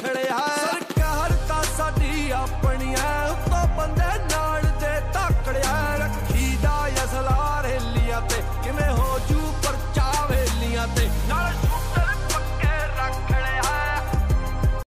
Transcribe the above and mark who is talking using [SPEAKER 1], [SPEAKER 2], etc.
[SPEAKER 1] तकड़िया सरकार तां साडी अपनी है उत्तों बंदे नाल दे तकड़िया रखी दा असला रेलियां ते किवें हो जू परचा वेलियां ते